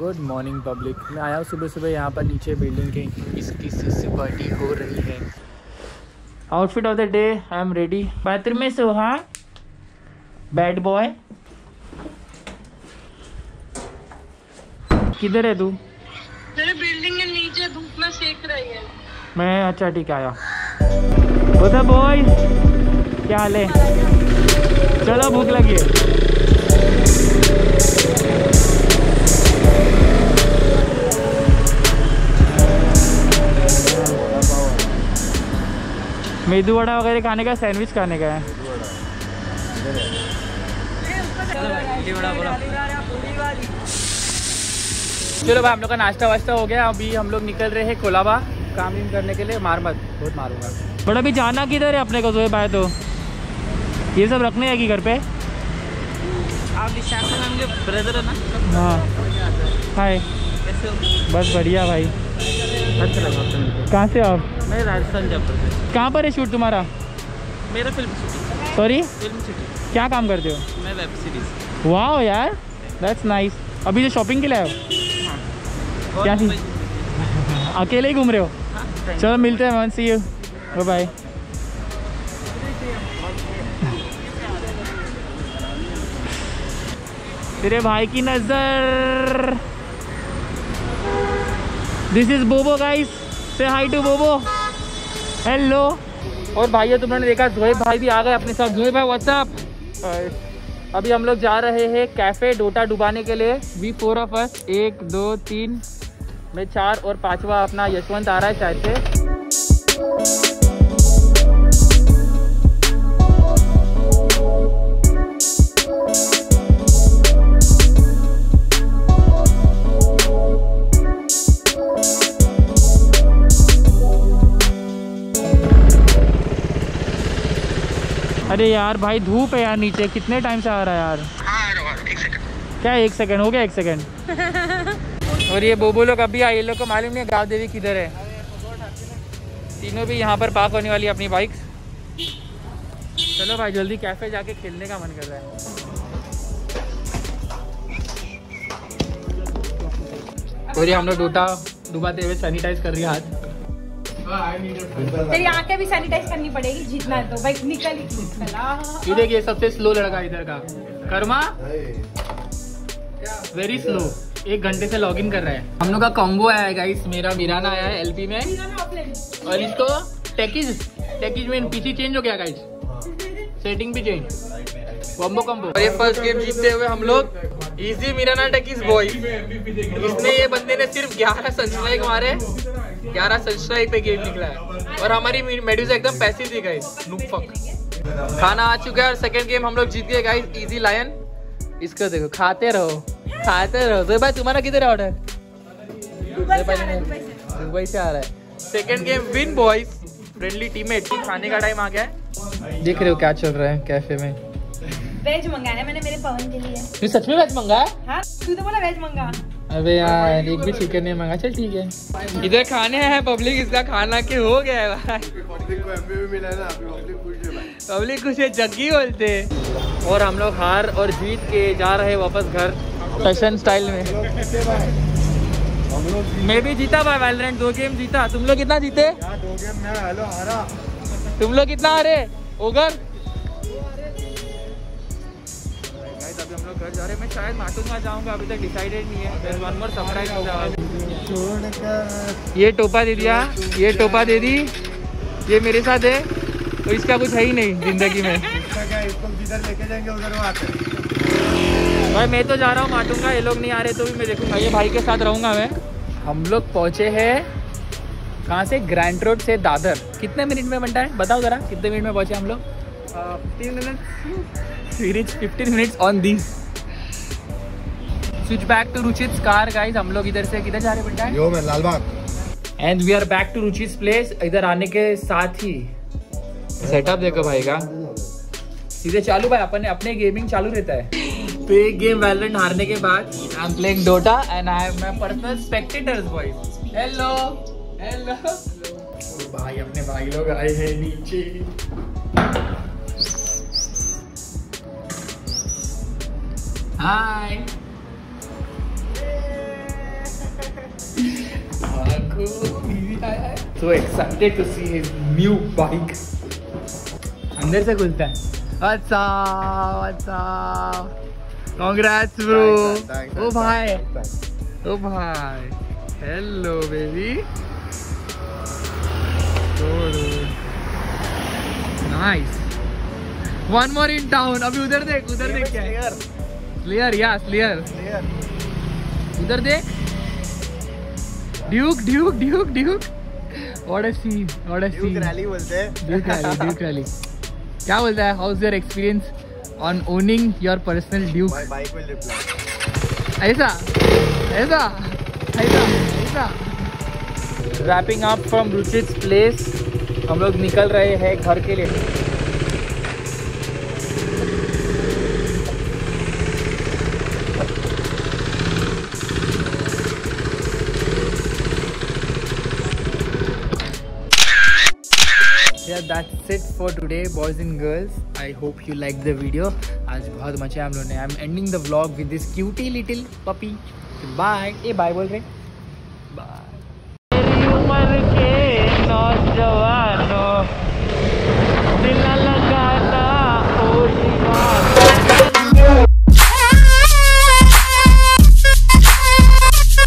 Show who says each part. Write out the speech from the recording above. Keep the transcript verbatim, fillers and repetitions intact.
Speaker 1: Good morning public. मैं आया हूँ सुबह सुबह यहाँ पर नीचे बिल्डिंग के, इसकी से पार्टी हो रही है। Outfit of the day, I am ready. Bathroom में सोहा बैड बॉय। किधर है तू?
Speaker 2: मेरे बिल्डिंग के नीचे धूप में सेक रही है।
Speaker 1: मैं अच्छा ठीक आया। बता बॉय क्या हाल है? चलो भूख लगी है। मेदू वड़ा वगैरह खाने का, सैंडविच खाने का है। चलो भाई हम लोग का नाश्ता वाश्ता हो गया। अभी हम लोग निकल रहे हैं कोलाबा काम इन करने के लिए। मार मत, बहुत मारूंगा। बट अभी जाना किधर है अपने को? जो भाई तो ये सब रखने हैं कि घर पे?
Speaker 3: आप ब्रदर है ना?
Speaker 1: हाँ हाय,
Speaker 3: कैसे हो?
Speaker 1: बस बढ़िया भाई।
Speaker 3: अच्छा लगा आपसे मिलकर।
Speaker 1: कहाँ से आप?
Speaker 3: मैं राजस्थान जयपुर से।
Speaker 1: कहाँ पर है शूट तुम्हारा?
Speaker 3: मेरा film city.
Speaker 1: Sorry,
Speaker 3: film city.
Speaker 1: क्या काम करते हो?
Speaker 3: मैं वेब सीरीज।
Speaker 1: वाह यार, दैट्स नाइस। अभी जो शॉपिंग के लिए आए हो? क्या थी? अकेले ही घूम रहे हो?
Speaker 3: हाँ,
Speaker 1: चलो मिलते हैं, सी यू, बाय बाय। तेरे भाई की नजर। This is Bobo guys, say hi to Bobo. Hello. और भाइयों तुमने देखा जोएब भाई भी आ गए अपने साथ। जोएब भाई व्हाट्सअप। अभी हम लोग जा रहे हैं कैफे डोटा डुबाने के लिए। वी फोर ऑफ अस, एक दो तीन में चार और पांचवा अपना यशवंत आ रहा है शायद से। अरे यार भाई धूप है यार नीचे, कितने टाइम से आ रहा है यार? एक सेकंड। क्या एक सेकंड हो गया? एक सेकंड। और ये बोबो लोग अभी आए, ये लोग को मालूम नहीं गाँव देवी किधर है। तीनों भी यहाँ पर पार्क होने वाली अपनी बाइक। चलो भाई जल्दी कैफे जाके खेलने का मन कर रहा है। और ये हम लोग डोटा डुबाते हुए सैनिटाइज कर रही है हाथ।
Speaker 2: तेरी आंखें भी सैनिटाइज करनी पड़ेगी जीतना है तो भाई। निकल निकल।
Speaker 1: ये देखिए सबसे स्लो लड़का इधर का, कर्मा वेरी स्लो। एक घंटे से लॉगिन कर रहा है। हम लोग का कॉम्बो आया है गाइस। मेरा मीराना आया है एलपी में, और इसको टेकिज टेकिज में पीसी चेंज हो गया गाइस, सेटिंग भी चेंज, कॉम्बो कॉम्बो। और ये फर्स्ट गेम जीतते हुए हम लोग इजी मीराना टेकिज बॉय। इसने ये बंदे ने सिर्फ ग्यारह सनस्ट्राइक मारे, ग्यारह सनस्ट्राइक पे गेम निकला है। और हमारी मेडूसा एकदम पैसिव थी गाइस, नूब फक। खाना आ चुका है और सेकंड गेम हम लोग जीत गए गाइस, इजी लायन। इसको देखो, खाते रहो खाते रहो। तो भाई तुम्हारा किधर है ऑर्डर? दुबई से आ रहा है। Second game win boys, friendly teammate. खाने का टाइम आ गया है। देख रहे हो क्या चल रहा है कैफे में?
Speaker 2: वेज मंगाया है मैंने मेरे पवन के लिए।
Speaker 1: तू सच में वेज मंगाया?
Speaker 2: हाँ, तू तो बोला वेज मंगा।
Speaker 1: अबे यार एक भी चिकन नहीं मंगा। चल ठीक है, इधर खाने हैं पब्लिक, इसका खाना के हो गया है भाई। पब्लिक को एमपी भी मिला है ना, पब्लिक खुश है भाई। पब्लिक खुश है, जग्गी बोलते। और हम लोग हार और जीत के जा रहे हैं वापस घर फैशन स्टाइल में। मैं भी जीता भाई, वैलोरेंट दो गेम जीता। तुम लोग कितना जीते? दो गेम मैं हेलो हारा। तुम लोग कितना हारे? ओगर। अभी हम लोग घर जा रहे हैं। मैं शायद माटुंगा जाऊंगा, अभी तक डिसाइडेड नहीं है। There's one more surprise हो जाएगा। ये टोपा दे दिया, ये टोपा दे दी, ये मेरे साथ है तो इसका कुछ है ही नहीं जिंदगी में। इसको जिधर लेके जाएंगे उधर वो आते हैं। भाई मैं तो जा रहा हूँ माटुंगा, ये लोग नहीं आ रहे तो भी मैं देखूंगा। ये भाई के साथ रहूंगा मैं। हम लोग पहुंचे हैं कहाँ से? ग्रैंड रोड से दादर। कितने मिनट में बनता है बताओ जरा, कितने मिनट में पहुंचे हम लोग? Fifteen minute We reach fifteen minutes on this. Switch back to Ruchit's car, guys. हम लोग इधर से किधर जा रहे बेटा?
Speaker 4: यो मैं Lalbagh.
Speaker 1: And we are back to Ruchit's place. इधर आने के साथ ही सेटअप देखो भाई का, सीधे चालू भाई। अपने अपने गेमिंग चालू रहता है। तो एक गेम वैलोरेंट हारने के बाद I am playing Dota and I have my personal spectators boys. Hello hello भाई, अपने भाई लोग आए हैं नीचे। हाय so excited to see his new bike. अंदर से खुलता है. अच्छा अच्छा. Congrats bro. ओ भाई. ओ भाई. Hello baby. Nice. One more in town. अभी उधर देख, उधर देख क्या है? Clear, yes, clear. उधर देख. Duke, Duke, Duke, Duke. What a scene, what a scene.
Speaker 4: Duke rally बोलते हैं.
Speaker 1: Duke rally, Duke rally. क्या बोलता है? How's your experience on owning your personal Duke?
Speaker 4: My bike will reply.
Speaker 1: ऐसा, ऐसा, ऐसा, ऐसा. Wrapping up from Ruchit's place. हम लोग निकल रहे हैं घर के लिए. Yeah, that's it for today, boys and girls. I hope you liked the video. आज बहुत मचा हम लोगों ने. I'm ending the vlog with this cutie little puppy. Bye. A bye बोल रहे. Bye.